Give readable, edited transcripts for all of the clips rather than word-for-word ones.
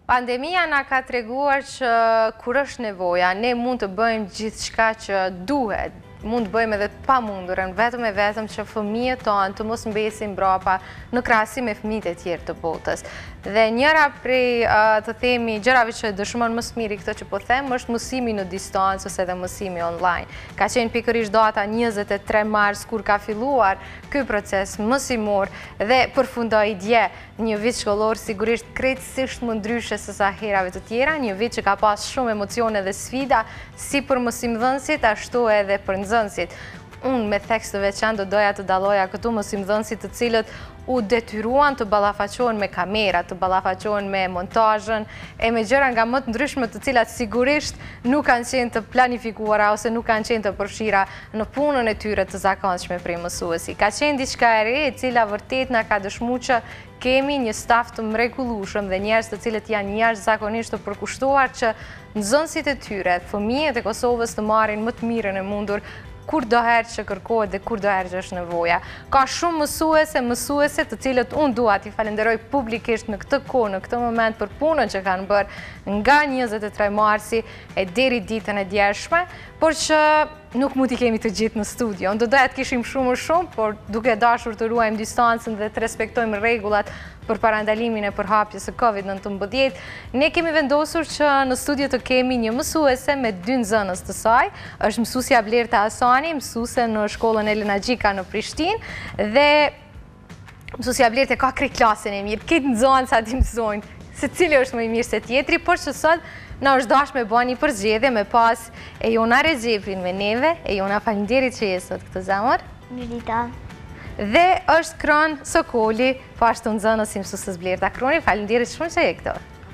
Pandemia na ka treguar që kur është nevoja, ne mund të bëjmë gjithçka që duhet, mund të bëjmë edhe pa mundurën, vetëm e vetëm që fëmijët tonë të mos mbesin mbrapa në krahasim me fëmijët e tjerë të botës. Dhe njëra prej të themi gjërave që dëshmon më së miri këtë që po them është mësimi në distancë ose edhe mësimi online. Ka qenë pikërisht data 23 mars kur ka filluar ky proces mësimor dhe përfundoi dje, një vit shkollor sigurisht krejtësisht më ndryshe se sa herave të tjera, një vit që ka pas shumë emocione dhe sfida si për mësimdhënësit ashtu edhe për nxënësit. Unë me tekst të veçantë do doja të dalloja këtu mësimdhënësit të cilët u detyruan të ballafaqohen me kamera, të ballafaqohen me montazhën e me gjëra nga më të ndryshme të cilat sigurisht nuk kanë qenë të planifikuara ose nuk kanë qenë të përfshira në punën e tyre të zakonshme prej mësuesi. Ka qenë diçka e re e cila vërtet na ka dëshmuar që kemi një staf të mrekullueshëm dhe njerëz të cilët janë jashtëzakonisht të përkushtuar që nxënësit e tyre, fëmijët e Kosovës të marrin më të mirën e mundur kur doherë që kërkohet dhe kur doherë që është nevoja. Ka shumë mësuese të cilët unë dua t'i falenderoj publikisht në këtë kohë, në këtë moment për punën që kanë bërë nga 23 marsi e deri ditën e djeshme, por që nuk mund t'i kemi të gjithë në studio. Unë do doja të kishim shumë, por duke dashur të ruajmë distancën dhe të respektojmë rregullat për parandalimin e përhapjes së COVID-19, ne kemi vendosur që në studio të kemi një mësuese me 2 nxënës të saj, është mësuesja Blerta Asani, mësuese në shkollën Elena Gjika në Prishtinë dhe mësuesja Blerta ka krejt klasën e mirë, këtë nxënësat i mësojnë se cili është më i mirë se tjetri, por që sot na është dashur me bëni përzgjedhje me pas Ejona Rexhepin me neve. Ejona, faleminderit që je sot këtë zemër. Mirita. Dhe është Kron Sokoli, po ashtu nxënës si mësuesës Blerta. Kroni, faleminderit shumë që je këtu.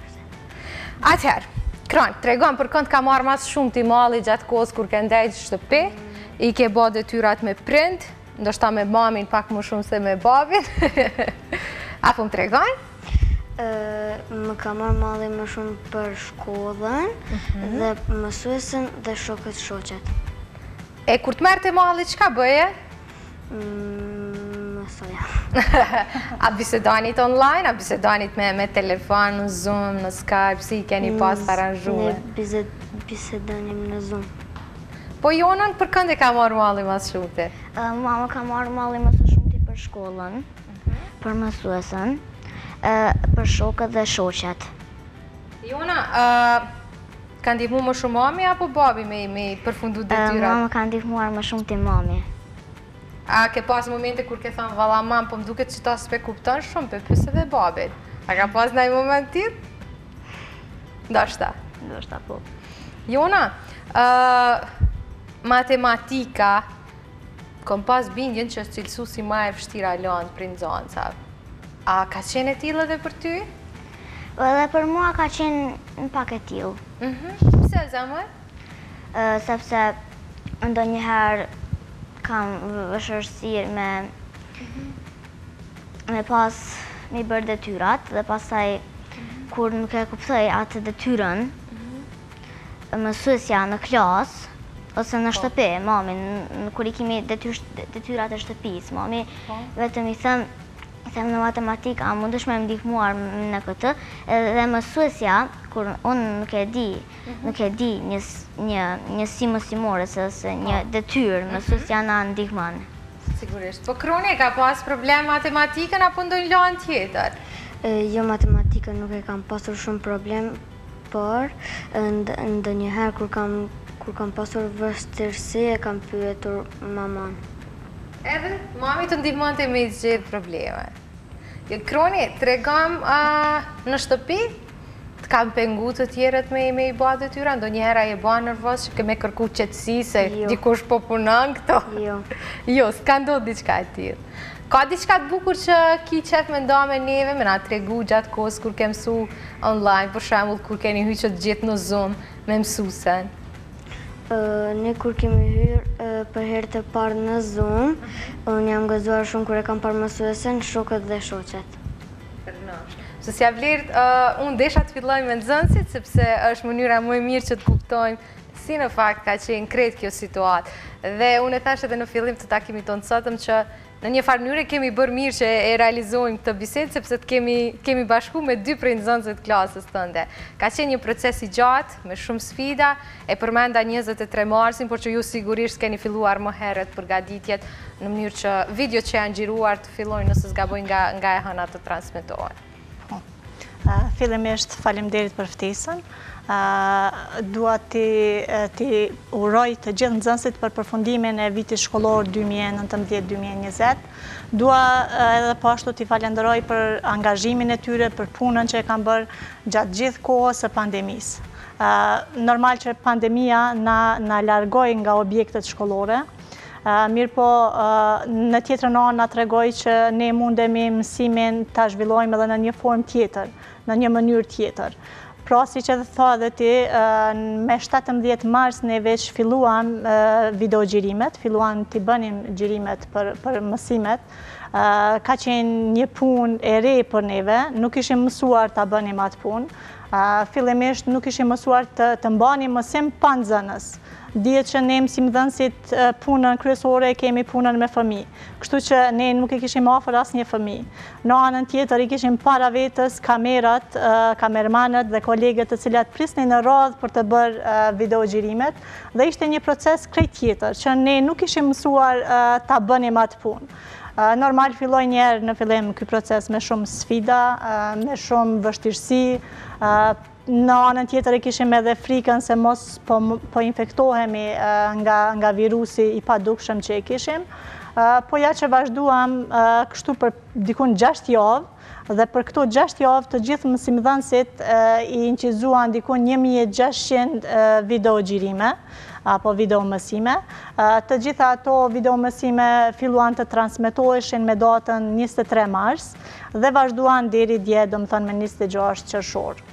Atëherë, Kron, tregon për kënd ka marrë mas shumë ti malli gjatë kohës kur ke ndajt shtëpi, i ke bë detyrat me prind, ndoshta me mamin pak më shumë se me babin. Apo më tregon? Më ka marrë malli më shumë për shkollën dhe mësuesen dhe shokët shoqet. E kur të merrte malli, çka bëje? Mësoja. A bisedanit online, a bisedanit me telefon, në Zoom, në Skype, si i keni pas të aranjhuar? Ne bisedanim në Zoom. Po Jonën, për kënd e ka marrë malli mas shumëti? Mama ka marrë malli më së shumti për shkollën, për mësuesen, për shokët dhe shoqet. Jona, ka ndihmu më shumë mami apo babi me përfundu detyrat? Mama ka ndihmuar më shumë ti mami. A ke pas momente kur ke thënë valla mam, po më duket që ta s'pe kupton shumë, pe pyes edhe babin. A ka pas ndaj moment tjetër? Ndoshta. Ndoshta po. Jona, matematika, kom pas bindjen që është cilësuesi më e vështira lëndë për nxënësave. A ka qenë e tillë edhe për ty? Edhe për mua ka qenë në pak e tillë. Pse zemër? Sepse ndonjëherë kam vështirësi me pas me bërë detyrat dhe pastaj kur nuk e kuptoj atë detyrën, mësuesja në klasë ose në shtëpi, mamin, kur i kemi detyrat e shtëpisë, mami vetëm i them në matematikë, a mundesh me më ndihmuar në këtë, dhe mësuesja, kur unë nuk e di një si mësimore, ose një detyrë, mësuesja na ndihmon. Sigurisht. Po Kroni, ka pas problem matematikën apo ndonjë lëndë tjetër? Jo, matematikën nuk e kam pasur shumë problem, por ndonjëherë kur kam pasur vështirësi e kam pyetur maman. Edhe mami të ndihmonte me i zgjedh probleme. Kroni, tregom në shtëpi, të kam pengu të tjerët me i bë detyra, ndonjëherë e bë nervoz që ke me kërku qetësi se dikush po punon këto? Jo. Jo, s'ka ndodhur diçka e tillë. Ka diçka të bukur që ki qef me nda me neve, me na tregu gjatë kohës kur ke mësu online, për shembull kur keni hyqë të gjithë në Zoom me mësuesen? Ne kur kemi hyrë për herë të parë në Zoom, unë jam gëzuar shumë kur e kam parë mësuesen, shokët dhe shoqet. Mësuesja Blertë, unë desha të filloj me nxënësit, sepse është mënyra më e mirë që të kuptojmë si në fakt ka qenë krejt kjo situatë. Dhe unë e thash edhe në fillim të takimit tonë sotëm që në një farë mënyrë kemi bërë mirë që e realizojmë këtë bisedë, sepse kemi bashku me 2 prej nxënësve të klasës tënde. Ka qenë një proces i gjatë, me shumë sfida, e përmenda 23 marsin, por që ju sigurisht keni filluar më herët përgatitjet në mënyrë që video që janë xhiruar të fillojnë nëse s'gabojnë nga e hëna të transmetohen. Fillimisht faleminderit për ftesën. Dua t'i uroj të gjithë nxënësit për përfundimin e vitit shkollor 2019-2020. Dua edhe po ashtu t'i falenderoj për angazhimin e tyre, për punën që e kanë bërë gjatë gjithë kohës së pandemisë. Normal që pandemia na largoi nga objektet shkollore, mirë po në tjetrën anë na tregoi që ne mundemi mësimin ta zhvillojmë edhe në një formë tjetër, në një mënyrë tjetër. Pra, si që tha dhe ti, me 17 mars ne veç filluam videogjirimet, filluam t'i bënim gjirimet për mësimet. Ka qenë një punë e re për neve, nuk ishim mësuar t'a bënim atë punë. Fillimisht nuk ishim mësuar të mbanim mësim pa nxënës. Dihet që ne mësimdhënësit punën kryesore kemi punën me fëmijë. Kështu që ne nuk i kishim afër asnjë fëmijë. Në anën tjetër i kishim para vetës kamerat, kamermanët dhe kolegët të cilat prisnin në radhë për të bërë videogjirimet dhe ishte një proces krejt tjetër që ne nuk ishim mësuar ta bënim atë punë. Normal filloi njerë në fillim ky proces me shumë sfida, me shumë vështirësi. Në anën tjetër e kishim edhe frikën se mos po infektohemi nga virusi i padukshëm që e kishim. Po ja që vazhduam kështu për dikun 6 javë dhe për këto 6 javë të gjithë mësimdhënësit i inqizuan dikun 1600 videogjirime apo videomësime. Të gjitha ato videomësime filluan të transmetoheshin me datën 23 mars dhe vazhduan deri dje, domethënë me 26 qershor.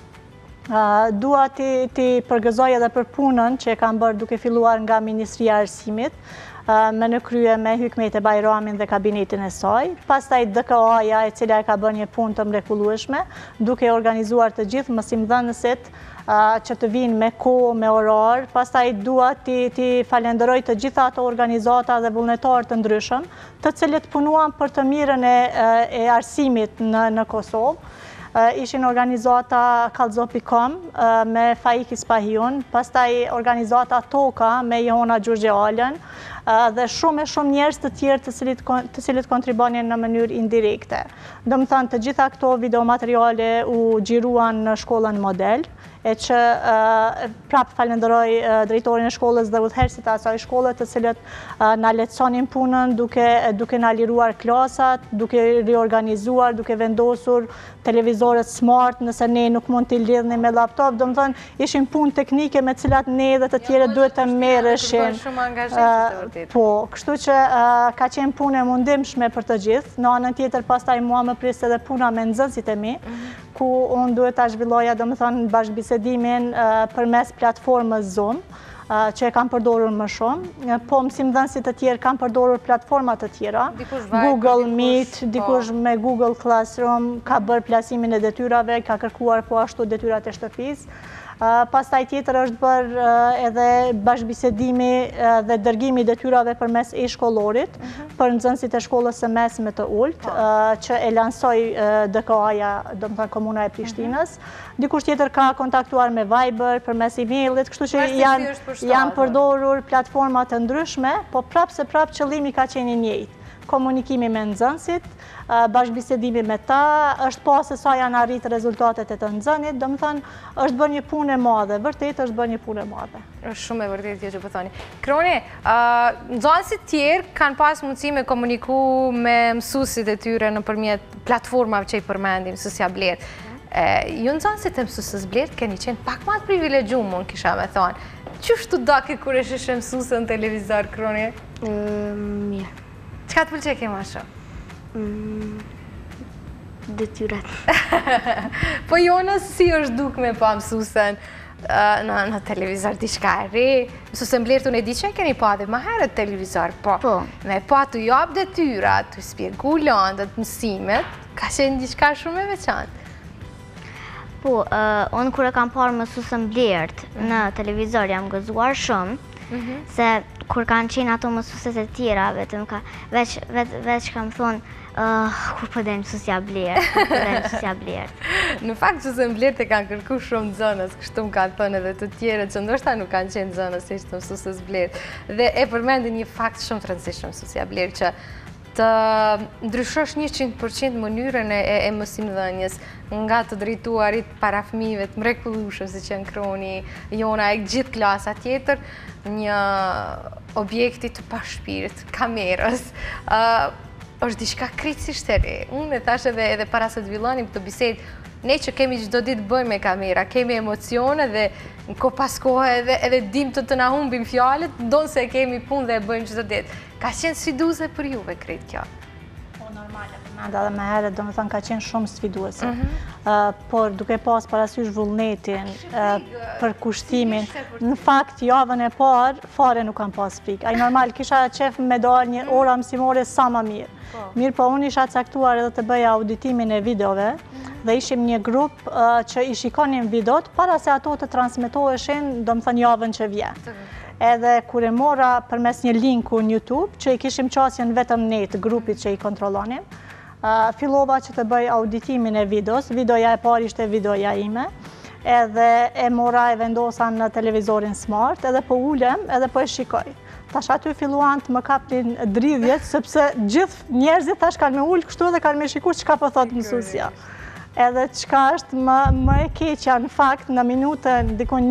Dua t'i përgëzoj edhe për punën që e kam bërë duke filluar nga Ministria e Arsimit, me në krye me Hykmet e Bajramin dhe kabinetin e saj, pastaj DKA-ja e cila e ka bërë një punë të mrekullueshme, duke organizuar të gjithë mësimdhënësit që të vinë me kohë, me orar. Pastaj dua t'i falenderoj të gjitha ato organizata dhe vullnetarë të ndryshëm, të cilët punuan për të mirën e arsimit në Kosovë. Ishin organizata Kallzo.com me Faik Ispahiun, pastaj organizata Toka me Johona Gjurgjealen dhe shumë njerëz të tjerë të cilët kontribonin në mënyrë indirekte. Domethënë të gjitha këto videomateriale u xhiruan në shkollën Model, e që prapë falenderoj drejtorin e shkollës dhe udhëheqësit e asaj shkolle të cilët na lehtësonin punën duke na liruar klasat, duke riorganizuar, duke vendosur televizorët smart nëse ne nuk mund t'i lidhni me laptop. Domethënë ishin punë teknike me cilat ne dhe të tjerët duhet të merreshin. Shumë angazhim të vërtetë. Po, kështu që ka qenë punë e mundimshme për të gjithë. Në anën tjetër pastaj mua më pris edhe puna me nxënësit e mi, ku unë duhet ta zhvilloja domethënë bashkëbisedimin përmes platformës Zoom, që e kam përdorur më shumë, po mësimdhënësit të tjerë kam përdorur platforma të tjera, Google Meet, dikush me Google Classroom, ka bërë plasimin e detyrave, ka kërkuar po ashtu detyrat e shtëpisë. Pastaj tjetër është bërë edhe bashkëbisedimi dhe dërgimi detyrave përmes e-shkollorit për nxënësit e shkollës së mesme të Ult, që e lansoi DKA-ja, domethënë Komuna e Prishtinës. Dikush tjetër ka kontaktuar me Viber përmes e-mailit, kështu që janë përdorur platforma të ndryshme, po prapë se prapë qëllimi ka qenë i njëjtë. Komunikimi me nxënësit, bashkëbisedimi me ta, është po se sa janë arritë rezultatet e të nxënit, domethënë është bërë një punë e madhe, vërtet është bërë një punë e madhe. Është shumë e vërtetë kjo që po thoni. Kroni, nxënësit tjerë kanë pas mundësi me komuniku me mësuesit e tyre nëpërmjet platformave që i përmendim, mësuesja Blerë. Ju nxënësit e mësuesës Blerë keni qenë pak më të privilegjuar, kisha me thonë. Ç'është daki kur e sheshe mësuesën në televizor, Kroni? Mirë. Çka të pëlqej ke më shumë? Detyrat. Po jonës si është duk me pa mësuesën në televizor diçka e re? Mësuesën Blerë unë e di që e keni pa dhe më herët televizor, po me pa të jap detyrat, të shpjegu lëndët, mësimet, ka qenë diçka shumë e veçantë. Po, unë kur e kam parë mësuesën Blerë në televizor jam gëzuar shumë, se kur kanë qenë ato mësueset e tjera, vetëm veç kam thonë, kur po dojmë mësusja Blerë. Në fakt që se Blerë të kanë kërku shumë zonës, kështu më kanë thënë edhe të tjere që ndoshta nuk kanë qenë zonës se ishte mësues Blerë. Dhe e përmendi një fakt shumë të rëndësishëm mësusja Blerë që të ndryshosh 100% mënyrën e mësimdhënies, nga të drejtuarit para fëmijëve të mrekullueshëm si që në kroni jona e gjithë klasa tjetër, një objekti të pa shpirt, kamerës, është diçka krejtësisht e re. Unë e thash edhe para se të fillonim këtë bisedë, ne që kemi çdo ditë bëjmë me kamera, kemi emocione dhe në kohë pas kohë edhe dim të na humbim fjalët, ndonë se kemi punë dhe e bëjmë çdo ditë. Ka qenë sfiduese për juve krejt kjo? Po, normale, përmenda dhe me herët, do me thënë ka qenë shumë sfiduese. Por duke pas parasysh vullnetin, për kushtimin, në fakt javën e parë, fare nuk kam pas frikë. Ai normal, kisha qef me dalë një ora mësimore sa më mirë. Mirë po unë isha caktuar edhe të bëja auditimin e videove dhe ishim një grup që i shikonim videot para se ato të transmitoheshin, do më thënë javën që vjen. Edhe kur e mora përmes një linku në YouTube, që i kishim qasjen vetëm ne të grupit që i kontrolonim, fillova që të bëj auditimin e videos, videoja e parë ishte videoja ime, edhe e mora e vendosa në televizorin smart, edhe po ulem, edhe po e shikoj. Tash aty filluan të më kapnin dridhjet, sepse gjithë njerëzit tash kanë me ullë kështu dhe kanë me shiku çka po thot mësuesja. Edhe çka është më e keqja në fakt, në minutën, dikon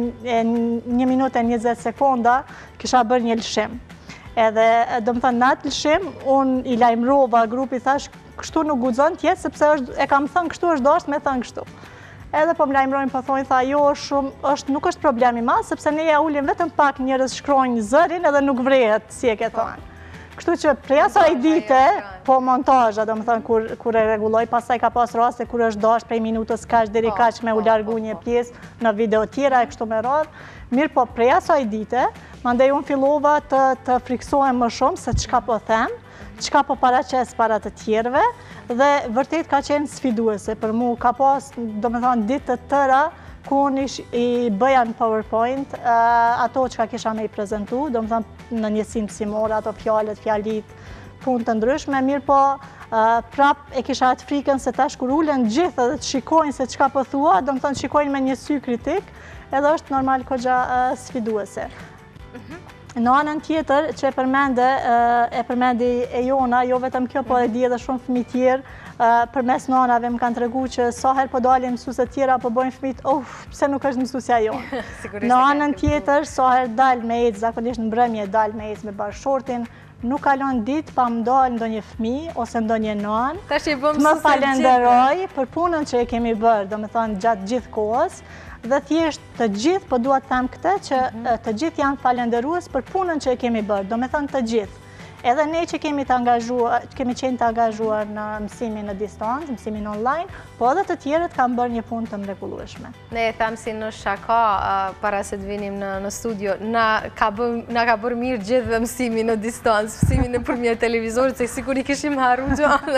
1 minutë e 20 sekonda, kisha bërë një lëshim. Edhe, do më thënë, në atë lëshim, unë i lajmërova grupi, thash, kështu nuk guxon tjetë, sepse e kam thënë kështu, është dashur me thënë kështu. Edhe po më lajmërojnë, po thonë, tha, jo, nuk është problemi ma, sepse ne ja ulim vetëm pak njerëz shkrojnë zërin edhe nuk vrehet, si e ke thënë. Kështu që prej asaj dite, po montazha, do më thënë, kur e reguloj, pasaj ka pas raste kur është dash prej minutës kaq deri kaq me u largu një pjesë në video tjera e kështu me radhë. Mirë po prej asaj dite, mandej unë fillova të friksohem më shumë se çka po them, çka po paraqes para të tjerëve, dhe vërtet ka qenë sfiduese për mu, ka pas, do më thënë, ditë të tëra, ku unë i bëja në PowerPoint, ato që ka kisha me i prezentu, do më thëmë në njësim mësimore, ato fjalët, fjalit, punë të ndryshme, mirë po prap e kisha atë frikën se tash kur ulen gjithë dhe të shikojnë se qka po thua, do më thënë shikojnë me një sy kritik, edhe është normal kogja sfiduese. Në anën tjetër që e përmendi e jona, jo vetëm kjo, po e di edhe shumë fëmijë tjerë, përmes nënave më kanë tregu që sa herë po dalin mësuese tjera, po bojnë fëmijët, pse nuk është mësuesja jonë. Në anën tjetër, sa herë dal me ecë, zakonisht në mbrëmje dal me ecë me bashkëshortin, nuk kalon ditë pa më dalë ndonjë fëmijë ose ndonjë nënë, të më falenderoj për punën që e kemi bërë, do me thënë gjatë gjithë kohës, dhe thjesht të gjithë, po dua të them këtë, që të gjithë janë falenderues për punën që e kemi bërë, do me thënë të gjithë. Edhe ne që kemi qenë të angazhuar në mësimin në distancë, mësimin online, po edhe të tjerët kanë bërë një punë të mrekullueshme. Ne e thamë si në shaka, para se të vinim në studio, na ka bërë mirë gjithë dhe mësimin në distancë, mësimin në përmjet televizorit, se sikur i kishim harru gjonë.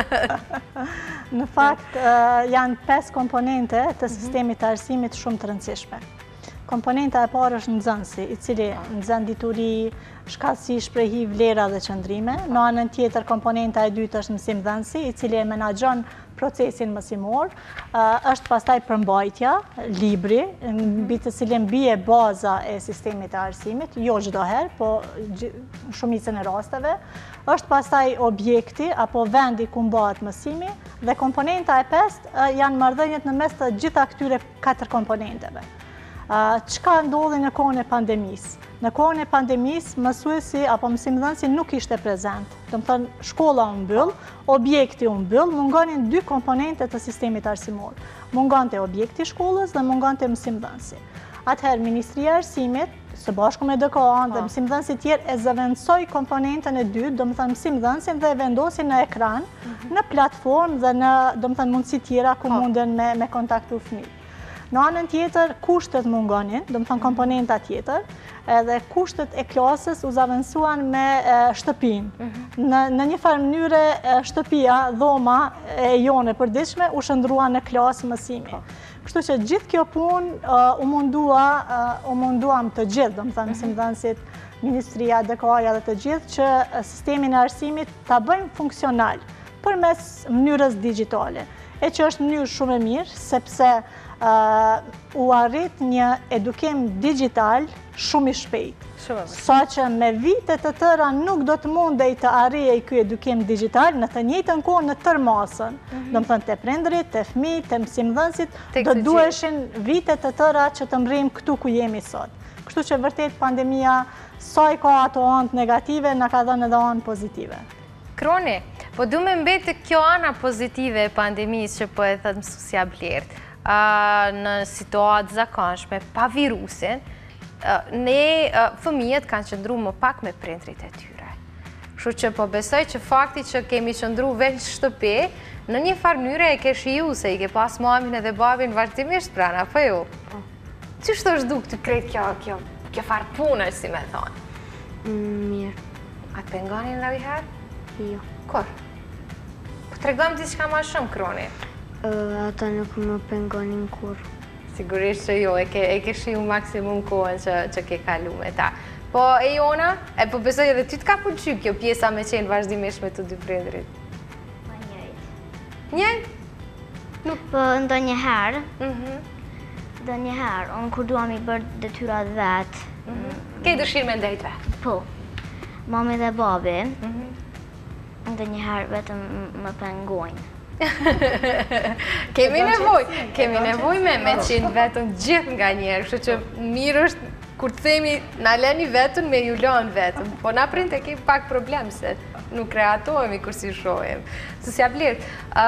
Në fakt, janë 5 komponente të sistemit të arsimit shumë të rëndësishme. Komponenta e parë është nxënësi, i cili nxën dituri, shkallësi, shprehi, vlera dhe qëndrime. Në anën tjetër, komponenta e dytë është mësimdhënësi, i cili e menaxhon procesin mësimor. Është pastaj përmbajtja, libri, mbi të cilin bie baza e sistemit të arsimit, jo çdo herë, po shumicën e rasteve. Është pastaj objekti apo vendi ku mbahet mësimi, dhe komponenta e pestë janë marrëdhëniet në mes të gjitha këtyre 4 komponenteve. Çka ndodhi në kohën e pandemisë? Në kohën e pandemisë, mësuesi apo mësimdhënësi nuk ishte prezent. Do të thënë, shkolla u mbyll, objekti u mbyll, mungonin 2 komponente të sistemit arsimor. Mungonte objekti i shkollës dhe mungonte mësimdhënësi. Atëherë, Ministria e Arsimit, së bashku me DKA-n dhe mësimdhënësit tjerë, e zëvendësoi komponentën e dytë, do të thënë mësimdhënësin, dhe e vendosin në ekran, në platformë dhe në, do të thënë, mundësi tjera ku munden me kontaktu fëmijë. Në anën tjetër, kushtet mungonin, do të thënë komponenta tjetër, edhe kushtet e klasës u zavendësuan me shtëpinë. Në një farë mënyre, shtëpia, dhoma e jone përditshme u shndrua në klasë mësimi. Kështu që gjithë kjo punë u munduam të gjithë, do të thënë mësimdhënësit, Ministria, DK-ja dhe të gjithë që sistemin e arsimit ta bëjmë funksional përmes mënyrës digjitale, e që është mënyrë shumë e mirë, sepse u arrit një edukim digital shumë i shpejt. Sa që me vite të tëra nuk do të mundej të arrijej ky edukim digital në të njëjtën kohë në tërë masën. Do të thënë te prindrit, te fëmijët, te mësimdhënësit, do duheshin vite të tëra që të mrrijmë këtu ku jemi sot. Kështu që vërtet pandemia sa i ka ato anë negative, na ka dhënë edhe anë pozitive. Kroni, po du me mbetë kjo ana pozitive e pandemisë që po e thëtë mësusja Blertë, në situatë zakonshme, pa virusin, ne fëmijët kanë qëndru më pak me prindrit e tyre. Kështu që po besoj që fakti që kemi qëndru veç shtëpi, në një farë mënyre e ke shiju se i ke pas mamin edhe babin vazhdimisht prana, apo jo? Qështë është duk të krejt kjo farë punë, si me thonë? Mirë. A të pengonin dhe viherë? Jo. Kur? Po të regojmë diçka ma shumë, Kroni. Ata nuk më pengonin kur. Sigurisht që jo, e ke shiu maksimum kohën që ke kalu me ta. Po e Jona, e po besoj edhe ty të ka përqy kjo pjesa me qenë vazhdimisht me të dy prindrit? Pa njëjtë. Njëjtë? Po ndonjëherë, unë kur duam i bërë detyrat vetë. Ke dëshirë me ndajtë vetë? Po. Mami dhe babi, ndonjëherë vetëm më pengojnë. Kemi nevoj me qenë vetën gjithë nga njerë, kështu që mirë është kur të themi na leni vetën me ju lanë vetën, po na prind e kemi pak problem se nuk kreatohemi kur si shohem. Mësusja Blertë,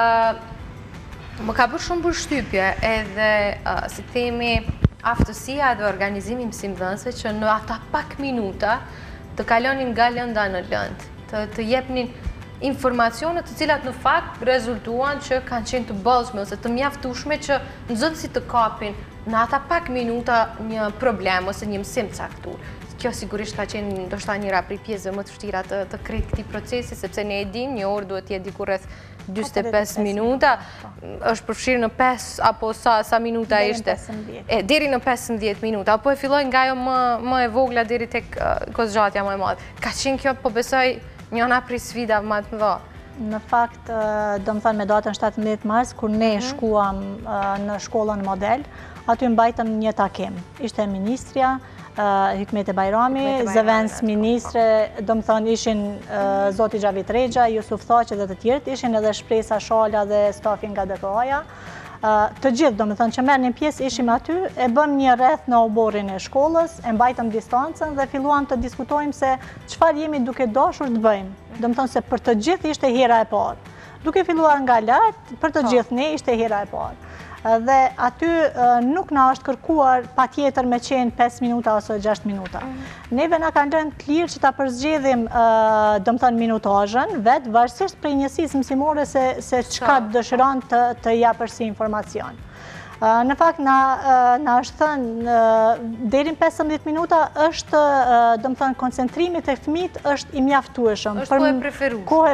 më ka bërë shumë përshtypje edhe si themi aftësia dhe organizimi mësimdhënësve që në ata pak minuta të kalonin nga lënda në lëndë, të jepnin informacionet të cilat në fakt rezultuan që kanë qenë të ballshme ose të mjaftueshme që nxënësit të kapin në ata pak minuta një problem ose një mësim caktuar. Kjo sigurisht ka qenë ndoshta njëra prej pjesëve më të vështira të krejt këtij procesi, sepse ne e dimë një orë duhet të jetë diku rreth 45 minuta, është përfshirë në 5 apo sa minuta ishte? Deri në 15 minuta, apo e filloi nga ajo më e vogla deri tek kozgjatja më e madhe. Ka qenë kjo, po besoj, njëna prej sfidave më të mëdha. Në fakt, do më thënë me datën 17 mars, kur ne shkuam në shkollën model, aty mbajtëm një takim. Ishte ministrja, Hikmete Bajrami, zëvendës ministre, do më thënë ishin Zoti Gjavit Regja, Jusuf Thaqe dhe të tjertë, ishin edhe Shpresa Shala dhe stafin nga DK-ja. Të gjithë, do më thënë që merë një pjesë, ishim aty, e bëm një rreth në oborin e shkollës, e mbajtëm distancën dhe filluam të diskutojmë se çfarë jemi duke dashur të bëjmë. Do më thënë se për të gjithë ishte hera e parë. Duke filluar nga lartë, për të gjithë ne ishte hera e parë. Dhe aty nuk na është kërkuar pa tjetër me qenë 5 minuta ose 6 minuta. Neve na kanë rënë të lirë që ta përzgjedhim do më thënë minutazhën vetë, varësisht prej njësisë mësimore se çka dëshiron të japësh si informacion. Në fakt, na është thënë, deri në 15 minuta është, do më thënë, koncentrimit e fëmijët është i mjaftueshëm. Është kohë e preferuar. Kohë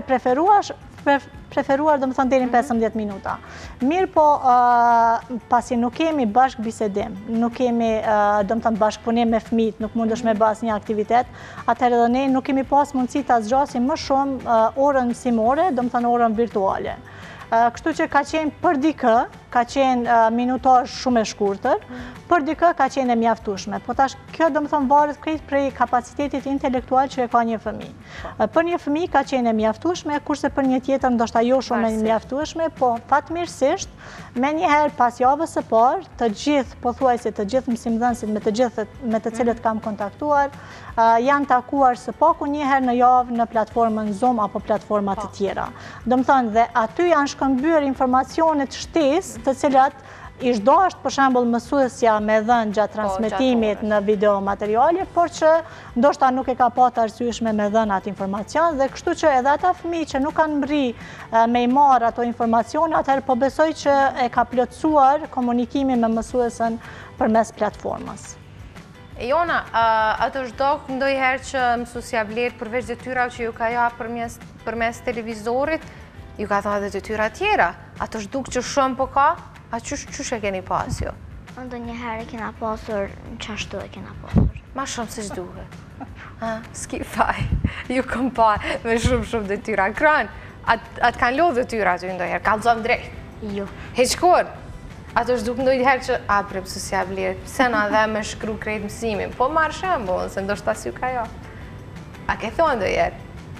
e preferuar, do më thënë, deri në 15 minuta. Mirë po, pasi nuk kemi bashkë bisedim, nuk kemi, do më thënë, bashkëpunim me fëmijët, nuk mundesh me bas një aktivitet, atëherë edhe ne nuk kemi pas mundësi ta zgjasim më shumë orën mësimore, do më thënë, orën virtuale. Kështu që ka qenë për dikë, ka qenë minutazh shumë e shkurtër, për dikë ka qenë e mjaftueshme. Po tash kjo do më thënë varet krejt prej kapacitetit intelektual që e ka një fëmijë. Për një fëmijë ka qenë e mjaftueshme, kurse për një tjetër ndoshta jo shumë e mjaftueshme, po fatmirësisht me njëherë pas javës së parë, të gjithë pothuajse të gjithë mësimdhënësit me të cilët kam kontaktuar, janë takuar së paku njëherë në javë në platformën Zoom apo platformat të tjera. Do më thënë dhe aty janë shkëmbyer informacionet shtesë të cilat ishdo është për shembull mësuesja me dhënë gjatë transmetimit në video materiale, por që ndoshta nuk e ka patë arsyeshme me dhënë atë informacion dhe kështu që edhe ata fëmijë që nuk kanë mri me i marrë ato informacione, atëherë po besoj që e ka plotësuar komunikimin me mësuesën përmes platformës. Jona, atë është dokë ndonjëherë që mësusja Blertë përveç detyrave që ju ka japë përmes televizorit, ju ka thënë edhe detyra tjera. Atë është dukë që shumë po ka? A qysh e keni pas jo? Ndonjëherë e kena pasur, qashtu e kena pasur. Ma shumë se ç'duhet. s'ki faj, ju kom pa me shumë detyra. Kran, atë kanë lodhë detyra aty ndojherë, kallëzom drejt. Jo. Heqkor, atë është duk ndojherë që, bre, pësë si ablirë, pëse na dhe me shkru krejt mësimin, po marrë shembull, se ndoshta si ju ka jo. A ke thonë ndojherë?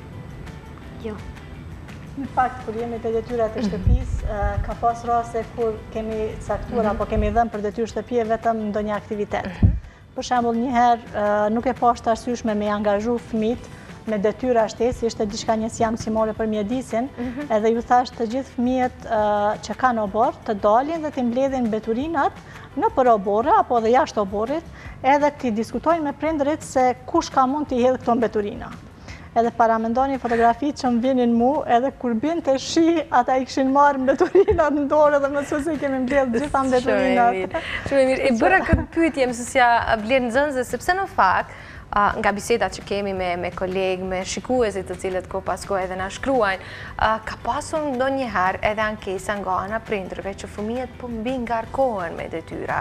Jo. Në fakt, kur jemi të detyrat e shtëpis, ka pas raste kur kemi caktuar apo kemi dhënë për detyrë shtëpie vetëm ndonjë aktivitet. Për shembull, njëherë nuk e pashtë arsyeshme me angazhu fëmijët me detyra shtesë, ishte diçka një sjamë simore për mjedisin, edhe ju thash të gjithë fëmijët që kanë obor të dalin dhe të mbledhin mbeturinat në për oborë apo dhe jashtë oborit, edhe të diskutojnë me prindërit se kush ka mund të i hedhë këto mbeturina. Edhe paramendoni fotografitë që më vinin mu, edhe kur bin të shi, ata i këshin marrë mbeturinat në dorë dhe mësuesi kemi mbledhë gjitha mbeturinat. Shumë e mirë. E bëra këtë pyetje mësuesja Vlerë Nxënëse, sepse në fakt, nga bisedat që kemi me kolegë, me shikuesit të cilët ko pas ko edhe na shkruajnë, ka pasur ndonjëherë edhe ankesa nga ana prindërve që fëmijët po mbi ngarkohen me detyra.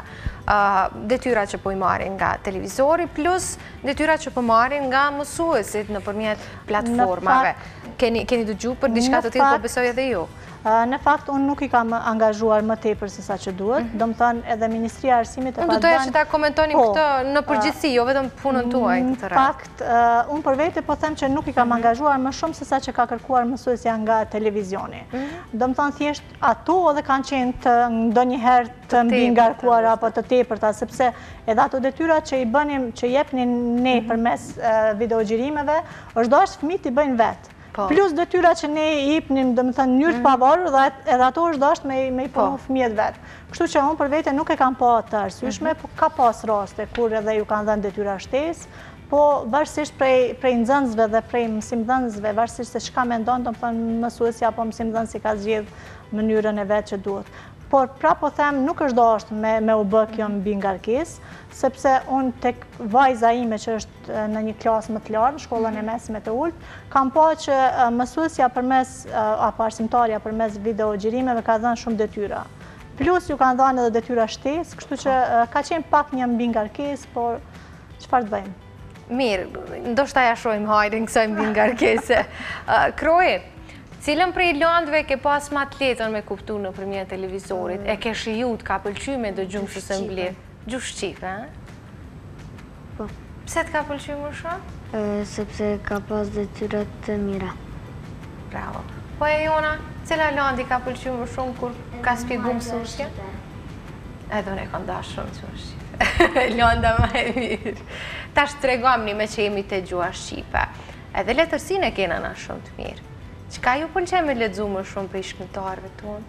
Detyra që po i marrin nga televizori, plus detyra që po marrin nga mësuesit nëpërmjet platformave. Keni dëgjuar për diçka të tillë, po besoj edhe ju? Në fakt, unë nuk i kam angazhuar më tepër se sa që duhet, do më thënë edhe Ministria e Arsimit e Unë do doja që ta komentonim këtë në përgjithësi, jo vetëm punën tuaj këtë rreth. Në fakt, unë për vete po them që nuk i kam angazhuar më shumë se sa që ka kërkuar mësuesja nga televizioni. Do më thënë thjesht ato edhe kanë qenë të ndonjëherë të mbi ngarkuar apo të tepërta, sepse edhe ato detyra që i bënim, që jepnin ne përmes videogjirimeve, është dashur fëmijët i bëjnë vetë. Plus detyra që ne i jepnim, do të thënë, njërë të pavarur, dhe edhe ato është dashur me i punu fëmijët vetë. Kështu që unë për vete nuk e kam pa të arsyeshme, po ka pas raste kur edhe ju kanë dhënë detyra shtesë, po varësisht prej nxënësve dhe prej mësimdhënësve, varësisht se çka mendon, do të thënë mësuesi apo mësimdhënësi ka zgjedhë mënyrën e vetë që duhet. Por pra po them, nuk është dashur me u bë kjo mbi ngarkesë, sepse unë tek vajza ime që është në një klasë më të lartë, në shkollën e mesme të ulët, kam pa që mësuesja apo arsimtarja përmes videogjirimeve ka dhënë shumë detyra. Plus ju kanë dhënë edhe detyra shtesë, kështu që ka qenë pak një mbi ngarkesë, por çfarë të bëjmë? Mirë, ndoshta ja shohim hajrin kësaj mbi ngarkese. Kroje, cilën prej landëve ke pas më të letën me kuptu nëpërmjet televizorit, e ke shijut, ka pëlqyer me dëgjumë që se mbledh? Gjuhë shqipe, Po. Pse të ka pëlqyer më shumë? Sepse ka pas detyrat të mira. Bravo. Po e Jona, cila landi ka pëlqyer më shumë kur ka shpjegu mësuesja? Edhe unë e kam dashur shumë gjuhë shqipe. Landa më e mirë. Tash tregomni me që jemi te gjuha shqipe. Edhe letërsinë e kena na shumë të mirë. Çka ju pëlqen me lexu më shumë për shkrimtarëve tonë?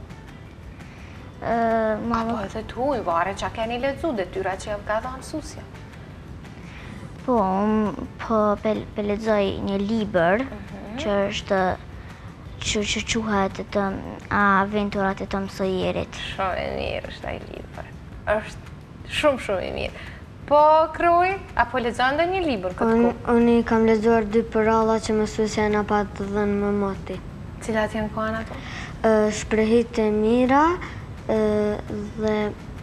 Apo edhe tuaj, vare që keni lexu detyra që javë ka dhënë mësuesja? Po, pe lexoj një libër që është që quhet Aventurat e Tom Sawyerit. Shumë e mirë është ai libër. Është shumë e mirë. Po, Kroj, apo lexon ndonjë libër këtë kohë? Unë kam lexuar 2 përralla që mësuesja na pa të dhënë më moti. Cilat janë kuan ato? Shprehit e mira dhe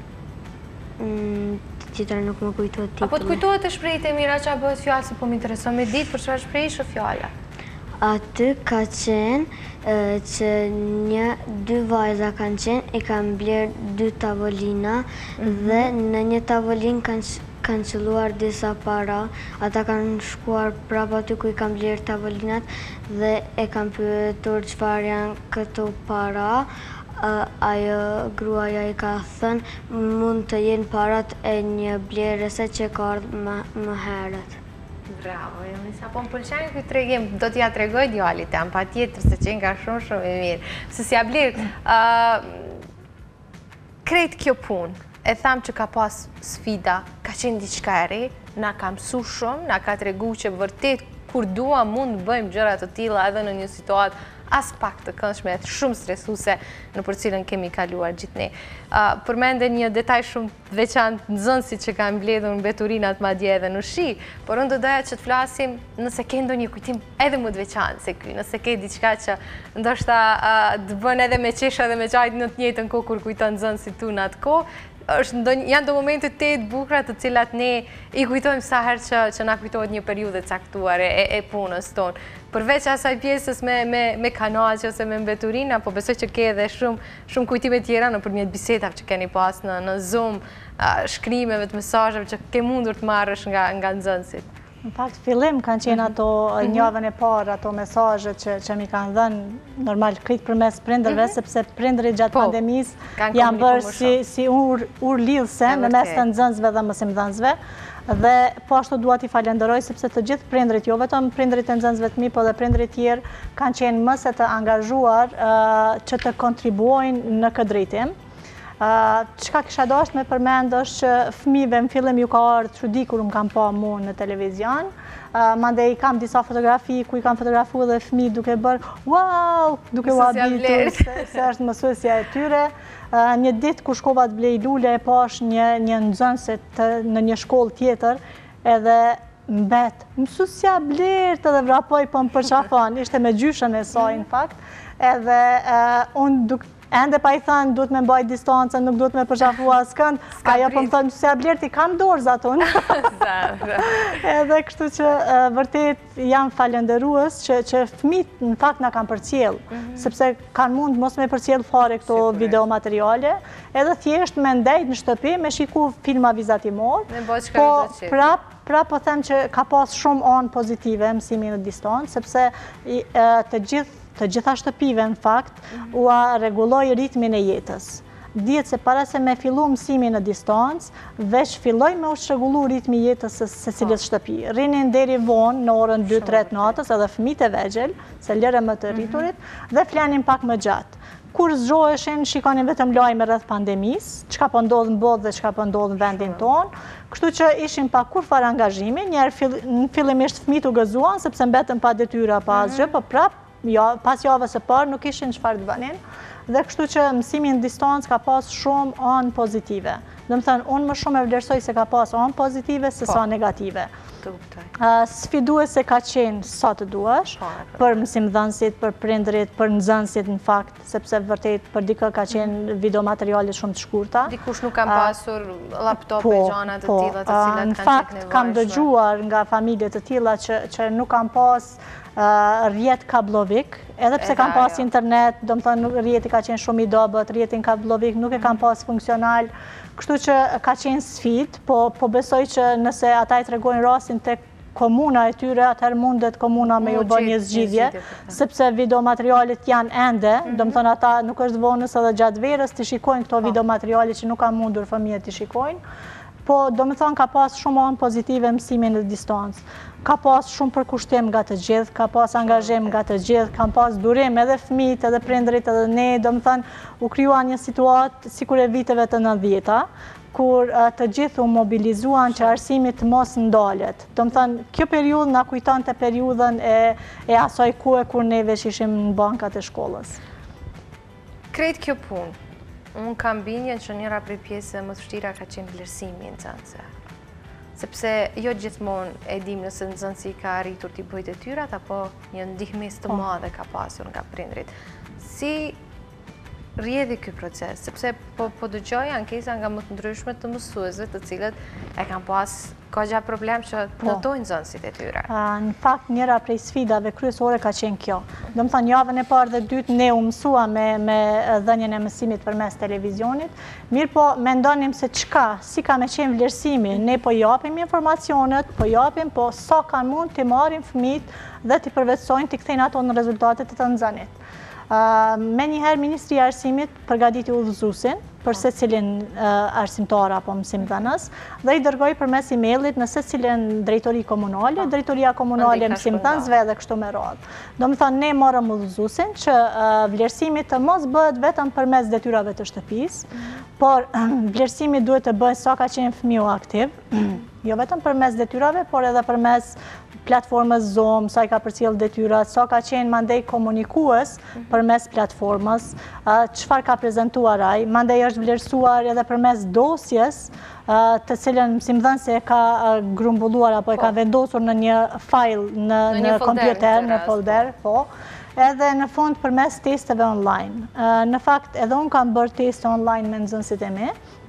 tjetra nuk më kujtohet titulli. Apo të kujtohet e shprehit e mira që a bëhet fjallë, se po më intereson me ditë për çfarë shprehishë fjalla? Aty ka qenë që 2 vajza kanë qenë, i kanë blerë 2 tavolina dhe në një tavolinë kanë qëlluar disa para, ata kanë shkuar prapë aty ku i kanë blerë tavolinat dhe e kanë pyetur çfarë janë këto para. Ajo gruaja i ka thënë mund të jenë parat e një blerëse që ka ardhur më herët. Bravo, sa po më pëlqen këtë tregim, do t'ja tregoj djalit tam, patjetër se qenë ka shumë e mirë. Se si Ablir, krejt kjo punë, e tham që ka pas sfida, ka qenë diçka e re, na ka mësu shumë, na ka tregu që vërtet kur dua mund të bëjmë gjëra të tilla edhe në një situatë as pak të këndshme, shumë stresuese në për cilën kemi kaluar gjithë ne. Përmende një detaj shumë të veçantë nxënësit që kanë mbledhur mbeturinat madje edhe në shi, por unë do doja që të flasim nëse ke ndonjë kujtim edhe më të veçantë se ky, nëse ke diçka që ndoshta të bën edhe me qesha dhe me qajt në të njëjtën kohë kur kujton nxënësit tu në atë kohë, janë do momente të bukura të cilat ne i kujtojmë sa herë që na kujtohet një periudhë e caktuar e punës tonë. Përveç asaj pjesës me kanaqe ose me mbeturinë, po besoj që ke edhe shumë kujtime tjera nëpërmjet bisedave që keni pas në Zoom, shkrimeve të mesazheve që ke mundur të marrësh nga nxënësit. Në fakt, fillim kanë qenë ato njavën e parë, ato mesazhe që mi kanë dhënë normal krejt përmes prindërve, sepse prindërit gjatë pandemisë janë bërë si ur lidhse në mes të nxënësve dhe mësimdhënësve. Dhe po ashtu dua t'i falenderoj sepse të gjithë prindërit, jo vetëm prindërit e nxënësve të mi, po dhe prindërit tjerë kanë qenë më se të angazhuar që të kontribuojnë në këtë drejtim. Çka kisha dashur me përmend është që fëmijëve në fillim ju ka ardhur çudi kur më kanë pa mua në televizion. Mandej kam disa fotografi ku i kanë fotografuar dhe fëmijë duke bërë wow, duke u habitur se është mësuesja e tyre. Një ditë kur shkova të blej lule e pash një nxënëse në një shkollë tjetër edhe mbet mësuesja Blertë dhe vrapoj po më përqafon, ishte me gjyshën e saj në fakt, edhe unë ende pa i thënë, duhet me mbajt distancën, nuk duhet me përqafua askënd, ajo po më thënë, mësuesja Blertë, i kam dorëzat unë. Edhe kështu që vërtet jam falenderues që fëmijët në fakt na kanë përcjell, sepse kanë mund mos me përcjell fare këto videomateriale, edhe thjesht me ndejt në shtëpi, me shiku filma vizatimor, po pra po them që ka pas shumë anë pozitive mësimi në distancë, sepse të gjitha shtëpive, në fakt, ua rregulloi ritmin e jetës. Dihet se para se me fillu mësimi në distancë, veç filloi me u rregullu ritmi i jetës së cilës shtëpi. Rinin deri vonë në orën 2-3 natës, edhe fëmijët e vegjël, se lëre më të rriturit, dhe flanin pak më gjatë. Kur zgjoheshin, shikonin vetëm lajme rreth pandemisë, çka po ndodh në botë dhe çka po ndodh në vendin tonë, kështu që ishin pa kurfar angazhimi. Në fillimisht fëmijët u gëzuan sepse mbetën pa detyra, pa asgjë, po prap pas javës së parë nuk ishin çfarë të bënin, dhe kështu që mësimi në distancë ka pas shumë anë pozitive. Domethënë, unë më shumë e vlerësoj se ka pas anë pozitive se sa negative. Sfiduese ka qenë sa të duash, për mësimdhënësit, për prindërit, për nxënësit në fakt, sepse vërtet për dikë ka qenë videomateriale shumë të shkurta. Dikush nuk kam pasur laptop e gjana të tilla të cilat kanë në fakt kam dëgjuar nga familje të tilla që nuk kanë pas rrjet kablovik, edhe pse kanë pas internet, domethënë rrjeti ka qenë shumë i dobët, rrjetin kablovik nuk e kanë pas funksional, kështu që ka qenë sfidë, po besoj që nëse ata i tregojnë rastin tek komuna e tyre, atëherë mundet komuna me ju bë një zgjidhje, sepse videomaterialet janë ende, domethënë ata nuk është vonës edhe gjatë verës të shikojnë këto videomateriale që nuk kanë mundur fëmijët të shikojnë, po domethënë ka pas shumë anë pozitive mësimin në distancë. Ka pas shumë përkushtim nga të gjithë, ka pas angazhim nga të gjithë, kanë pas durim edhe fëmijët, edhe prindërit, edhe ne, domethënë u krijua një situatë sikur e viteve të 90-ta, kur të gjithë u mobilizuan që arsimi të mos ndalet. Domethënë, kjo periudhë na kujtonte periudhën e asaj kohe kur neve ishim në bankat e shkollës. Krejt kjo punë, unë kam bindjen që njëra prej pjesëve më të vështira ka qenë vlerësimi i nxënësve. Sepse jo gjithmonë e dim nëse nxënësi ka arritur t'i bëjë detyrat apo një ndihmës të madhe ka pasur nga prindrit. Si rrjedhi ky proces, sepse po dëgjoj ankesa nga më të ndryshme të mësuesve të cilët e kanë pas kogja problem që notojnë nxënësit e tyre. Në fakt, njëra prej sfidave kryesore ka qenë kjo. Domethënë, javën e parë dhe dytë ne u mësua me dhënien e mësimit përmes televizionit, mirë po mendonim se si ka me qenë vlerësimi, ne po japim informacionet, po sa kanë mund t'i marrin fëmijët dhe t'i përvetsojnë, t'i kthejnë ato në rezultatet e të nxënit. Me njëherë Ministri i Arsimit përgatiti udhëzuesin për secilin arsimtar apo mësimdhënës dhe i dërgoi përmes emailit në secilin drejtori komunale, drejtoria komunale mësimdhënësve dhe kështu me radhë. Domethënë ne morëm udhëzuesin që vlerësimi të mos bëhet vetëm përmes detyrave të shtëpisë, por vlerësimi duhet të bëhet sa ka qenë fëmiu aktiv, jo vetëm përmes detyrave, por edhe përmes platformës Zoom, sa i ka përcjell detyrat, sa ka qenë mandej komunikues përmes platformës, çfarë ka prezantuar ai, mandej është vlerësuar edhe përmes dosjes, të cilën mësimdhënësi e ka grumbulluar apo e ka vendosur në një file në kompjuter, në folder, po, edhe në fund përmes testeve online. Në fakt, edhe unë kam bërë teste online me nxënësit e mi,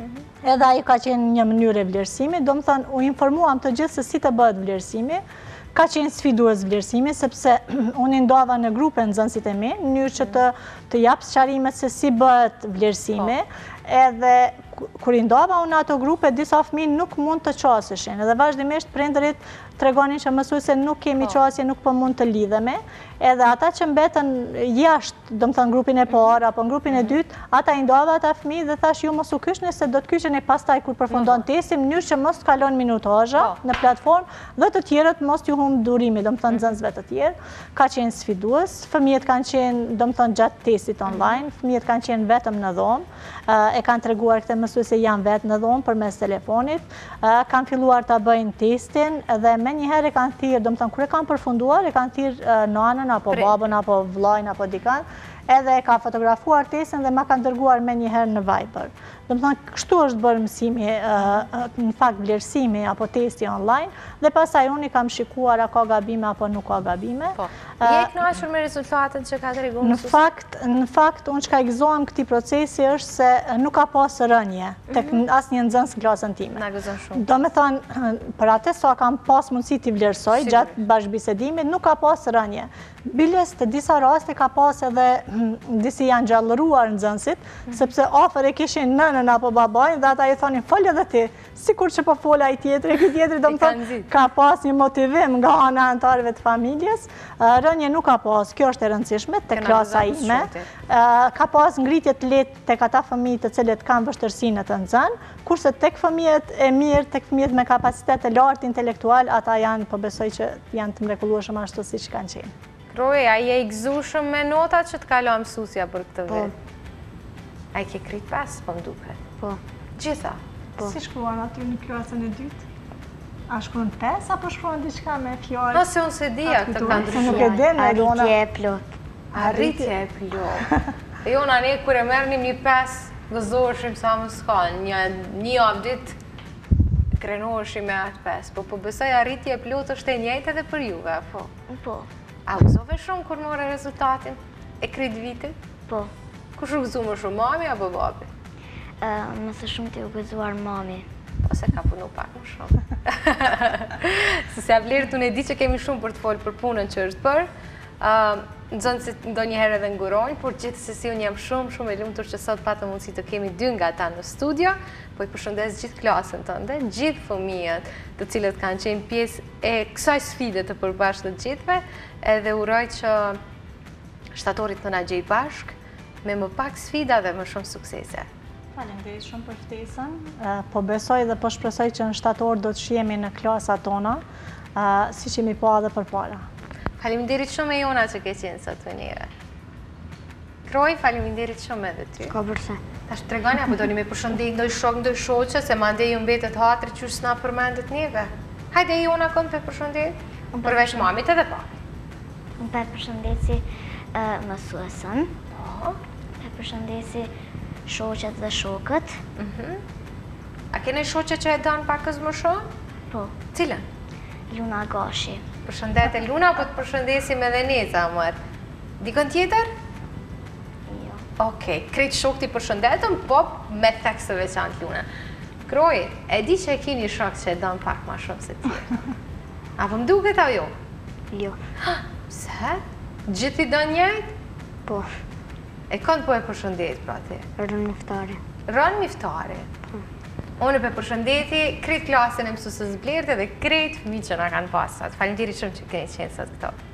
Edhe ajo ka qenë një mënyrë e vlerësimi, do më thënë, u informuam të gjithë se si të bëhet vlerësimi, ka qenë sfidues vlerësimi, sepse unë ndova në grupe nxënësit e mi, në mënyrë që të japë sqarimet se si bëhet vlerësimi, edhe kur ndova unë ato grupe, disa fëmijë nuk mund të qaseshin, edhe vazhdimisht prindërit tregonin që mësuese nuk kemi qasje, nuk po mund të lidhemi, edhe ata që mbetën jashtë, do më thënë grupin e parë apo në grupin e dytë, ata ndova ata fëmijë dhe thash ju mos u kyçni se do të kyçeni pastaj kur përfundon testi, në mënyrë që mos të kalon minutazha në platformë dhe të tjerët mos t'ju humb durimi, do më thënë nxënësve të tjerë. Ka qenë sfidues, fëmijët kanë qenë, do më thënë gjatë testit online, fëmijët kanë qenë vetëm në dhomë, e kanë treguar këte mësuese janë vetë në dhomë përmes telefonit, kanë filluar ta bëjnë testin dhe me njëherë e kanë thirrë, do më thënë kur e kanë përfunduar, e kanë thirrë nanën apo babën apo vllajën apo dikan, edhe e ka fotografuar testin dhe ma kanë dërguar me njëherë në Viber. Do më thënë, kështu është bërë mësimi, në fakt vlerësimi apo testi online, dhe pasaj unë i kam shikuar a ka gabime apo nuk ka gabime. Je kënaqur me rezultatet që ka treguar mësuesi? Në fakt, unë që ka gëzohem këtij procesi është se nuk ka pas rënje tek asnjë nxënës në klasën time. Na gëzon shumë. Do me thënë, për atë sa kam pas mundësi t'i vlerësoj gjatë bashkëbisedimit, nuk ka pas rënje. Biles të disa raste ka pas edhe disi janë gjallëruar nxënësit, sepse afër e kishin nënën apo babajnë dhe ata i thonin fol edhe ti, sikur që po fola i tjetri, ky tjetri do më thonë ka pas një motivim nga ana e anëtarëve të familjes. Rënje nuk ka pas, kjo është e rëndësishme te klasa ime. Ka pas ngritje të lehtë tek ata fëmijë të cilët kanë vështirësinë të nxënë, kurse tek fëmijët e mirë, tek fëmijët me kapacitet të lartë intelektual, ata janë, po besoj që janë të mrekullueshëm ashtu siç kanë qenë. Kroje, a je i gëzueshëm me notat që të kalon mësuesja për këtë vit? A i ke krit 5, po më duket? Po. Gjitha? Po. Si shkruan aty në klasën e dytë? A shkruan 5 apo shkruan diçka me fjalë? Nëse unë se dija këtë ka ndryshuar. Nuk e di me Elona. Arritje e plot. Arritje e plot. Jona, ne kur e merrnim një 5, gëzoheshim sa më s'ka. Një javë ditë krenoheshim me atë 5. Po besoj arritje e plot është e njëjtë edhe për juve, apo? Po. A u gëzove shumë kur more rezultatin e krit vitit? Po. Kush u gëzu më shumë, mami apo babi? Më së shumë të u gëzuar mami. Ose ka punu pak më shumë. Se Avlerit, unë e di që kemi shumë për të folë për punën që është bërë. Nxënësit ndonjëherë edhe ngurojnë, por gjithsesi unë jam shumë e lumtur që sot patëm mundësi të kemi 2 nga ata në studio, po i përshëndes gjithë klasën tënde, gjithë fëmijët të cilët kanë qenë pjesë e kësaj sfide të përbashkët të gjithëve, edhe uroj që shtatorit të na gjej bashk me më pak sfida dhe më shumë suksese. Faleminderit shumë për ftesën. Po besoj dhe po shpresoj që në shtator do të shihemi në klasat tona, siç jemi pa edhe përpara. Faleminderit shumë e Jona që ke qenë sot me neve. Kroj, faleminderit shumë edhe ty. Ka përse. Tash tregoni apo doni me përshëndet ndoj shok, ndoj shoqe, se mandej ju mbetet hatri qysh s'na përmendet neve. Hajde Jona kënd për përshëndet. Përveç mamit edhe papit. Unë për përshëndesi mësuesën. Po. Për përshëndesi shoqet dhe shokët. A kene shoqe që e danë pakës më shumë? Po. Cilën? Luna Gashi. Përshëndete Luna, po të përshëndesim edhe Neza, amër. Dikën tjetër? Jo. Okej, krejt shok t'i përshëndetëm, po me theks të veçantë Luna. Kroj, e di që e ki një shok që e danë pak ma shumë se tjerë. Apo më duket a jo? Jo. Pse? Gjithi danë njëjtë? Po. E kënd po e përshëndet, pra ti? Rën Miftari. Rën Miftari. Unë për përshëndeti, krejt klasën e mësusës Blertë dhe krejt fëmijët që na kanë pasur. Faleminderit shumë që keni qenë sot këto.